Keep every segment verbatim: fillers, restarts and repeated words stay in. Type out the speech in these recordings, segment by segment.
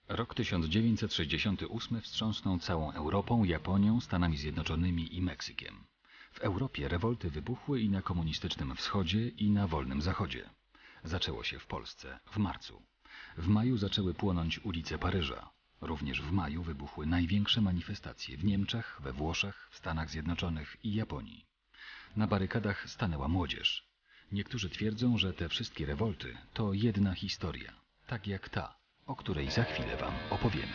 Rok tysiąc dziewięćset sześćdziesiąty ósmy wstrząsnął całą Europą, Japonią, Stanami Zjednoczonymi i Meksykiem. W Europie rewolty wybuchły i na komunistycznym wschodzie, i na wolnym zachodzie. Zaczęło się w Polsce w marcu. W maju zaczęły płonąć ulice Paryża. Również w maju wybuchły największe manifestacje w Niemczech, we Włoszech, w Stanach Zjednoczonych i Japonii. Na barykadach stanęła młodzież. Niektórzy twierdzą, że te wszystkie rewolty to jedna historia, tak jak ta, o której za chwilę wam opowiemy.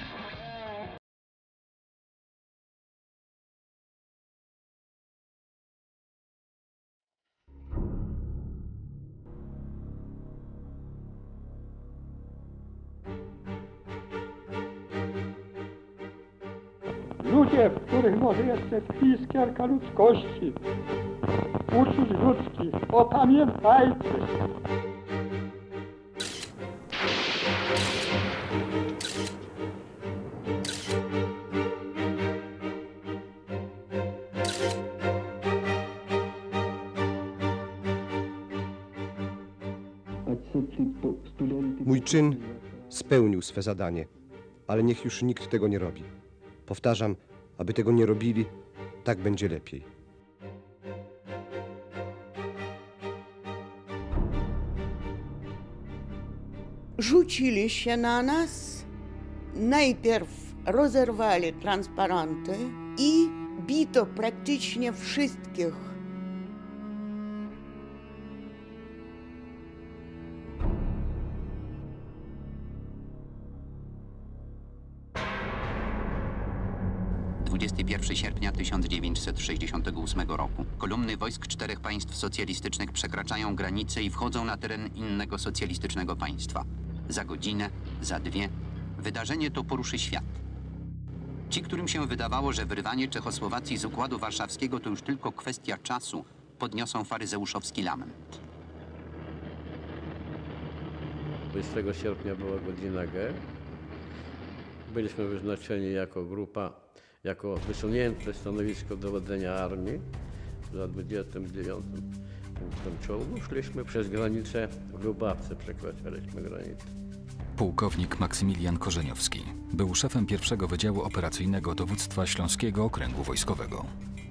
Ludzie, w których może jeszcze tkwi iskierka ludzkości, uczuć ludzkich, opamiętajcie się. Mój czyn spełnił swe zadanie, ale niech już nikt tego nie robi. Powtarzam, aby tego nie robili, tak będzie lepiej. Rzucili się na nas, najpierw rozerwali transparenty i bito praktycznie wszystkich. dwudziestego pierwszego sierpnia tysiąc dziewięćset sześćdziesiątego ósmego roku kolumny wojsk czterech państw socjalistycznych przekraczają granicę i wchodzą na teren innego socjalistycznego państwa. Za godzinę, za dwie, wydarzenie to poruszy świat. Ci, którym się wydawało, że wyrwanie Czechosłowacji z Układu Warszawskiego to już tylko kwestia czasu, podniosą faryzeuszowski lament. dwudziestego sierpnia była godzina G. Byliśmy wyznaczeni jako grupa, jako wysunięte stanowisko dowodzenia armii za dwudziestym dziewiątym punktem czołgu. Szliśmy przez granicę w Lubawce, przekraczaliśmy granicę. Pułkownik Maksymilian Korzeniowski był szefem pierwszego Wydziału Operacyjnego Dowództwa Śląskiego Okręgu Wojskowego.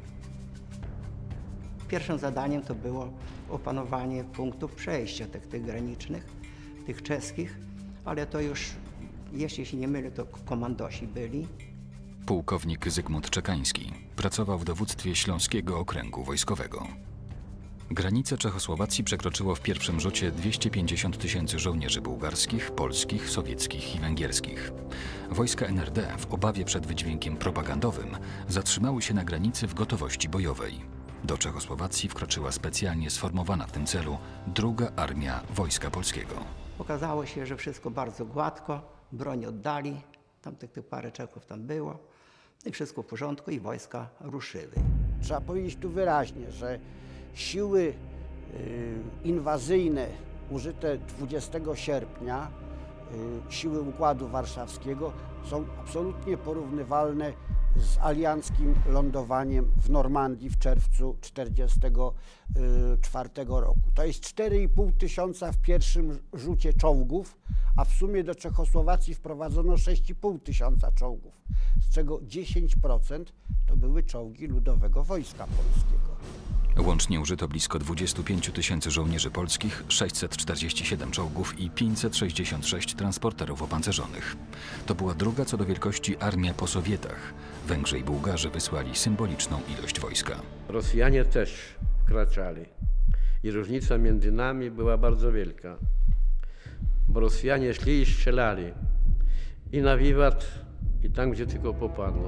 Pierwszym zadaniem to było opanowanie punktów przejścia tych, tych granicznych, tych czeskich, ale to już, jeśli się nie mylę, to komandosi byli. Pułkownik Zygmunt Czekański pracował w dowództwie Śląskiego Okręgu Wojskowego. Granicę Czechosłowacji przekroczyło w pierwszym rzucie dwieście pięćdziesiąt tysięcy żołnierzy bułgarskich, polskich, sowieckich i węgierskich. Wojska N R D w obawie przed wydźwiękiem propagandowym zatrzymały się na granicy w gotowości bojowej. Do Czechosłowacji wkroczyła specjalnie sformowana w tym celu druga Armia Wojska Polskiego. Okazało się, że wszystko bardzo gładko, broń oddali, tam tych, tych parę Czechów tam było i wszystko w porządku i wojska ruszyły. Trzeba powiedzieć tu wyraźnie, że siły y, inwazyjne użyte dwudziestego sierpnia, y, siły Układu Warszawskiego są absolutnie porównywalne z alianckim lądowaniem w Normandii w czerwcu tysiąc dziewięćset czterdziestego czwartego roku. To jest cztery i pół tysiąca w pierwszym rzucie czołgów, a w sumie do Czechosłowacji wprowadzono sześć i pół tysiąca czołgów, z czego dziesięć procent to były czołgi Ludowego Wojska Polskiego. Łącznie użyto blisko dwudziestu pięciu tysięcy żołnierzy polskich, sześćset czterdzieści siedem czołgów i pięćset sześćdziesiąt sześć transporterów opancerzonych. To była druga co do wielkości armia po Sowietach. Węgrzy i Bułgarzy wysłali symboliczną ilość wojska. Rosjanie też wkraczali i różnica między nami była bardzo wielka, bo Rosjanie szli i strzelali i na wiwat, i tam, gdzie tylko popadło.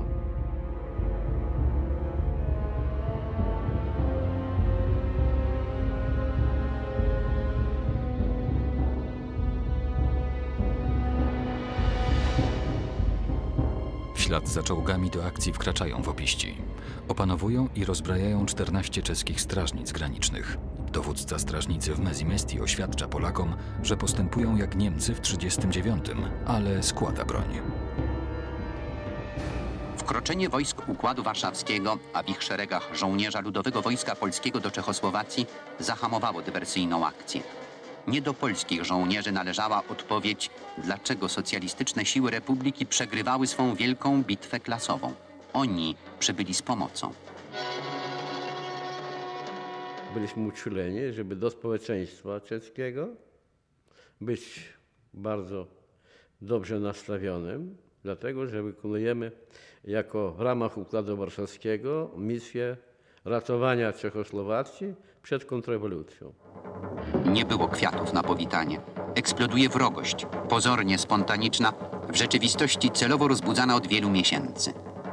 W ślad za czołgami do akcji wkraczają wopiści. Opanowują i rozbrajają czternaście czeskich strażnic granicznych. Dowódca strażnicy w Mezimestii oświadcza Polakom, że postępują jak Niemcy w trzydziestym dziewiątym, ale składa broń. Wkroczenie wojsk Układu Warszawskiego, a w ich szeregach żołnierza Ludowego Wojska Polskiego do Czechosłowacji zahamowało dywersyjną akcję. Nie do polskich żołnierzy należała odpowiedź, dlaczego socjalistyczne siły Republiki przegrywały swą wielką bitwę klasową. Oni przybyli z pomocą. Byliśmy uczuleni, żeby do społeczeństwa czeskiego być bardzo dobrze nastawionym, dlatego że wykonujemy jako w ramach Układu Warszawskiego misję ratowania Czechosłowacji przed kontrrewolucją. Nie było kwiatów na powitanie. Eksploduje wrogość, pozornie spontaniczna, w rzeczywistości celowo rozbudzana od wielu miesięcy.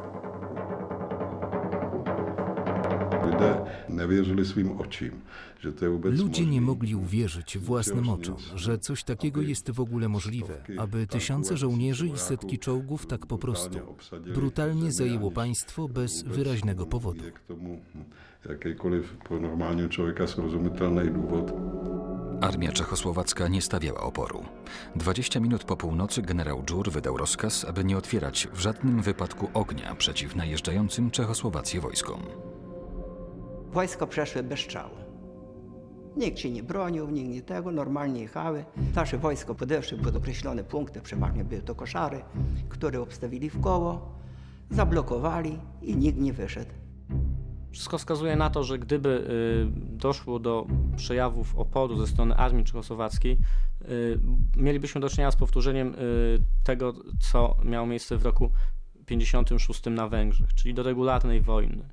Ludzie nie mogli uwierzyć własnym oczom, że coś takiego jest w ogóle możliwe, aby tysiące żołnierzy i setki czołgów tak po prostu brutalnie zajęło państwo bez wyraźnego powodu. Jakiejkolwiek po normalnym człowieka zrozumialny powód. Armia czechosłowacka nie stawiała oporu. dwadzieścia minut po północy generał Dżur wydał rozkaz, aby nie otwierać w żadnym wypadku ognia przeciw najeżdżającym Czechosłowację wojskom. Wojsko przeszły bez strzału. Nikt się nie bronił, nikt nie tego, normalnie jechały. Nasze wojsko podeszły pod określone punkty, przeważnie były to koszary, które obstawili w koło, zablokowali i nikt nie wyszedł. Wszystko wskazuje na to, że gdyby y, doszło do przejawów oporu ze strony armii czechosłowackiej, y, mielibyśmy do czynienia z powtórzeniem y, tego, co miało miejsce w roku pięćdziesiątym szóstym na Węgrzech, czyli do regularnej wojny.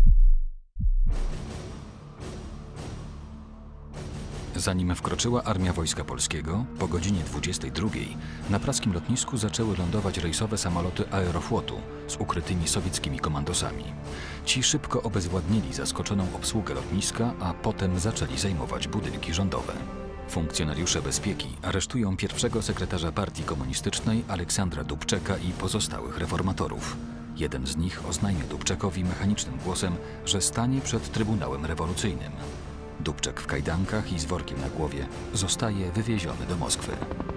Zanim wkroczyła armia Wojska Polskiego, po godzinie dwudziestej drugiej na praskim lotnisku zaczęły lądować rejsowe samoloty Aeroflotu z ukrytymi sowieckimi komandosami. Ci szybko obezwładnili zaskoczoną obsługę lotniska, a potem zaczęli zajmować budynki rządowe. Funkcjonariusze bezpieki aresztują pierwszego sekretarza partii komunistycznej Aleksandra Dubczeka i pozostałych reformatorów. Jeden z nich oznajmia Dubczekowi mechanicznym głosem, że stanie przed Trybunałem Rewolucyjnym. Dubczek w kajdankach i z workiem na głowie zostaje wywieziony do Moskwy.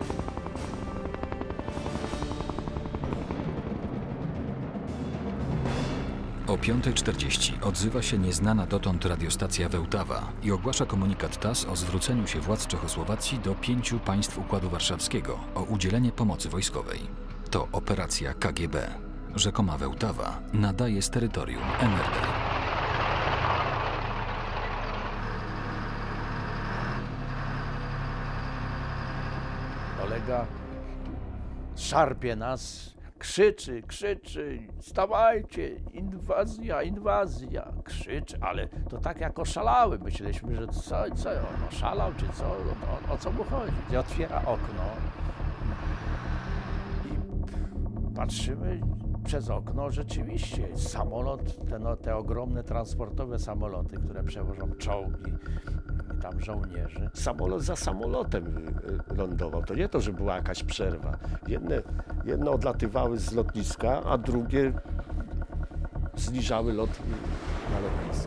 O piątej czterdzieści odzywa się nieznana dotąd radiostacja Wełtawa i ogłasza komunikat T A S o zwróceniu się władz Czechosłowacji do pięciu państw Układu Warszawskiego o udzielenie pomocy wojskowej. To operacja K G B. Rzekoma Wełtawa nadaje z terytorium N R D. Kolega szarpie nas, krzyczy, krzyczy, stawajcie, inwazja, inwazja, krzyczy, ale to tak jak oszalały. Myśleliśmy, że co, co on oszalał, czy co, o, o co mu chodzi. I otwiera okno i patrzymy przez okno, rzeczywiście samolot, te, no, te ogromne transportowe samoloty, które przewożą czołgi i tam żołnierzy. Samolot za samolotem lądował. To nie to, że była jakaś przerwa. Jedne, jedne odlatywały z lotniska, a drugie zniżały lot na lotnisko.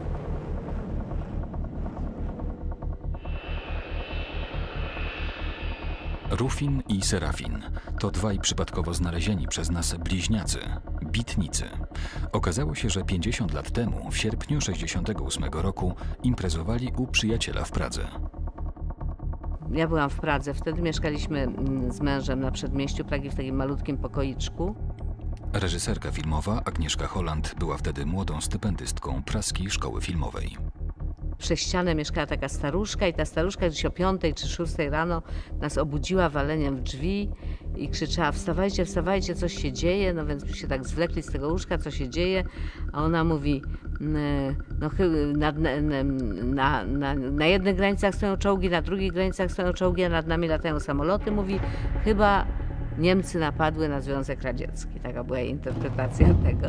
Rufin i Serafin to dwaj przypadkowo znalezieni przez nas bliźniacy, bitnicy. Okazało się, że pięćdziesiąt lat temu, w sierpniu sześćdziesiątego ósmego roku, imprezowali u przyjaciela w Pradze. Ja byłam w Pradze, wtedy mieszkaliśmy z mężem na przedmieściu Pragi w takim malutkim pokoiczku. Reżyserka filmowa Agnieszka Holland była wtedy młodą stypendystką praskiej szkoły filmowej. Przez ścianę mieszkała taka staruszka i ta staruszka gdzieś o piątej czy szóstej rano nas obudziła waleniem w drzwi i krzyczała: wstawajcie, wstawajcie, coś się dzieje. No więc się tak zwlekli z tego łóżka, co się dzieje, a ona mówi: no, na, na, na, na, na jednych granicach stoją czołgi, na drugich granicach stoją czołgi, a nad nami latają samoloty. Mówi: chyba Niemcy napadły na Związek Radziecki. Taka była jej interpretacja tego.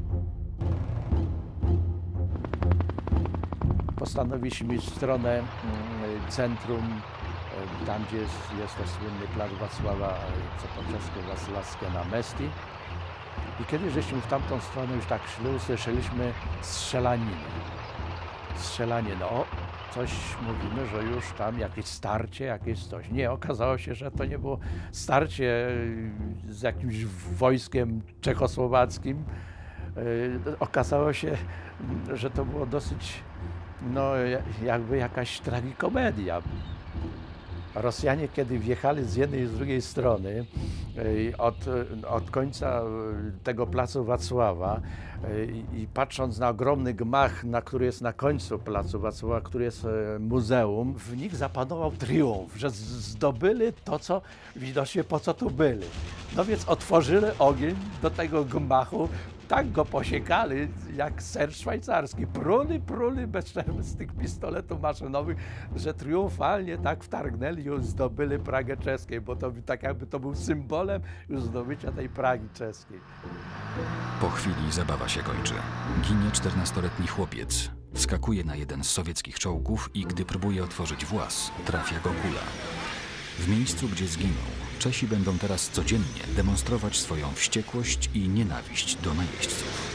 Postanowiliśmy iść w stronę centrum, tam gdzie jest, jest to słynny plac Wacława, co po czesku Wacławskie na Mesti. I kiedy żeśmy w tamtą stronę już tak szli, usłyszeliśmy strzelaninę. Strzelaninę. O, coś mówimy, że już tam jakieś starcie, jakieś coś. Nie, okazało się, że to nie było starcie z jakimś wojskiem czechosłowackim. Okazało się, że to było dosyć, no jakby jakaś tragikomedia. Rosjanie, kiedy wjechali z jednej i z drugiej strony, od, od końca tego placu Wacława i, i patrząc na ogromny gmach, na który jest na końcu placu Wacława, który jest muzeum, w nich zapanował triumf, że zdobyli to, co widocznie po co tu byli. No więc otworzyli ogień do tego gmachu, tak go posiekali, jak ser szwajcarski. Pruli, pruli bez przerwy z tych pistoletów maszynowych, że triumfalnie tak wtargnęli i już zdobyli Pragę czeską, bo to tak jakby to był symbolem już zdobycia tej Pragi czeskiej. Po chwili zabawa się kończy. Ginie czternastoletni chłopiec. Wskakuje na jeden z sowieckich czołgów i gdy próbuje otworzyć włas, trafia go kula. W miejscu, gdzie zginął, Czesi będą teraz codziennie demonstrować swoją wściekłość i nienawiść do najeźdźców.